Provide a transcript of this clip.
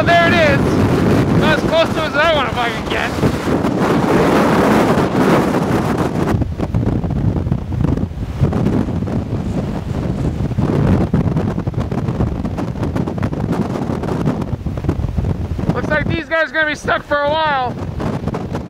there it is. Not as close to it as I want to fucking get. Looks like these guys are gonna be stuck for a while.